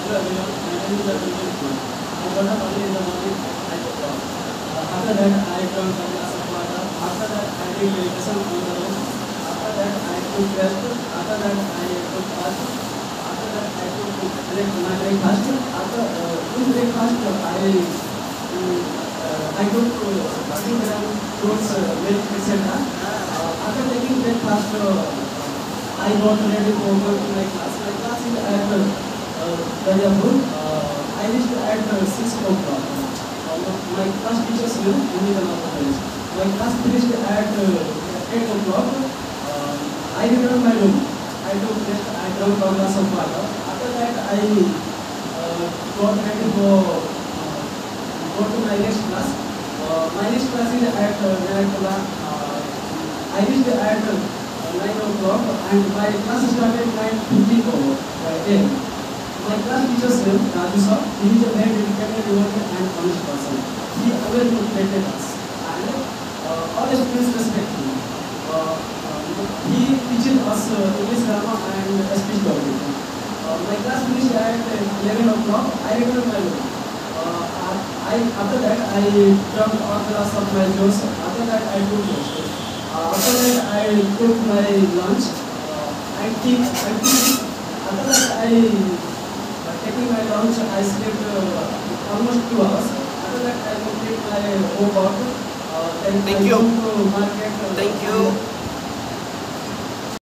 everyone. My name is Ravi. I got up early in the morning at 9 o'clock. After that, I drank a glass of water. After that, I did meditation on the road. After that, I took rest. After that, I took bath. After that, I took my breakfast. After in breakfast, I took fruits, milk, etc. After taking breakfast, I got ready to go to my class. My class is at Dayapur. I reached at 6 o'clock. My class teachers will give me the knowledge. My class finished at 8 o'clock. I returned my room. I took rest. I drank a glass of water. After that, I got ready to go to my next class. My next class is at 9 o'clock. I reached at 9 o'clock and my class started 9:50 a.m. My class teacher's name, Raju sir, he is a very dedicated, devoted and honest person. He always motivated us and all students respect him. He teaches us English grammar and speech communication. My class finished at 11 o'clock. I returned my room. After that, I drank a glass of my juice. After that, I took rest. After that, I took my lunch and tea. After that, taking my lunch, I slept almost 2 hours. After that, I complete my homework. Then Thank I you. go to market. Thank you.